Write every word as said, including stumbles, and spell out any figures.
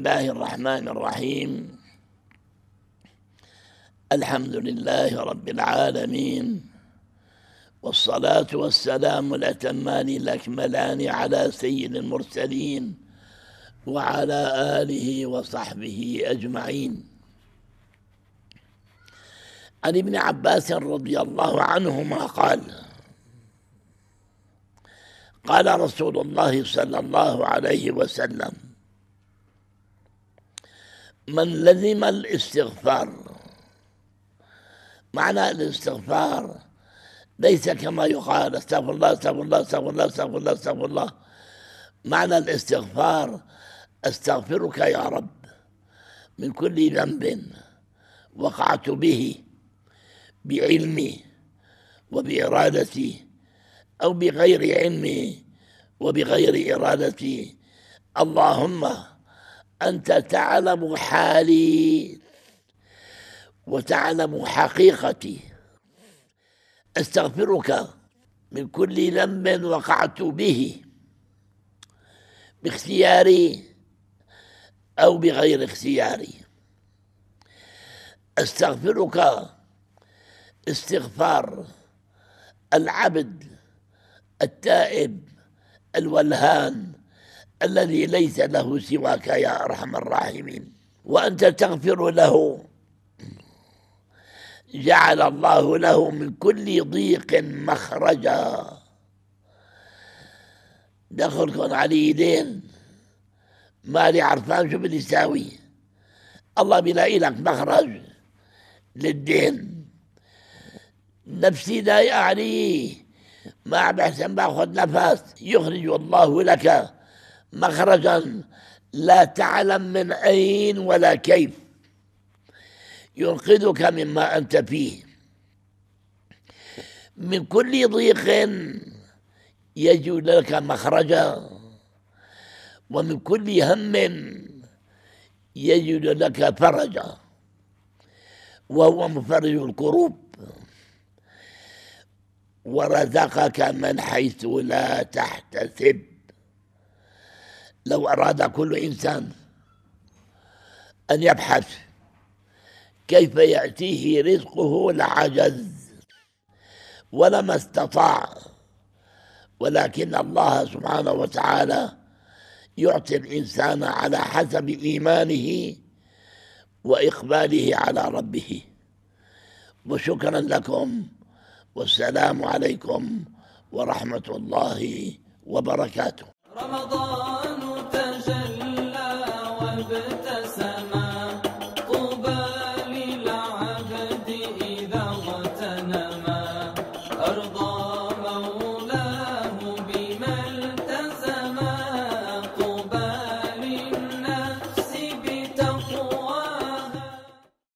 الله الرحمن الرحيم. الحمد لله رب العالمين، والصلاة والسلام الأتمان الأكملان على سيد المرسلين وعلى آله وصحبه أجمعين. عن ابن عباس رضي الله عنهما قال: قال رسول الله صلى الله عليه وسلم: من لزم الاستغفار. معنى الاستغفار ليس كما يقال استغفر الله استغفر الله استغفر الله استغفر الله استغفر الله. معنى الاستغفار: استغفرك يا رب من كل ذنب وقعت به بعلمي وبإرادتي أو بغير علمي وبغير إرادتي. اللهم أنت تعلم حالي وتعلم حقيقتي، أستغفرك من كل ذنب وقعت به باختياري أو بغير اختياري. أستغفرك استغفار العبد التائب الولهان الذي ليس له سواك يا أرحم الراحمين. وأنت تغفر له جعل الله له من كل ضيق مخرجا. دخلكم على يدين مالي عرفان شو بدي يساوي. الله بيلاقي لك مخرج للدين. نفسي لا يعني ما بحسن باخذ نفس، يخرج الله لك مخرجا لا تعلم من أين ولا كيف، ينقذك مما أنت فيه. من كل ضيق يجد لك مخرجا، ومن كل هم يجد لك فرجا، وهو مفرج الكروب. ورزقك من حيث لا تحتسب. لو أراد كل إنسان أن يبحث كيف يأتيه رزقه لعجز ولما استطاع، ولكن الله سبحانه وتعالى يعطي الإنسان على حسب إيمانه وإقباله على ربه. وشكرا لكم، والسلام عليكم ورحمة الله وبركاته. رمضان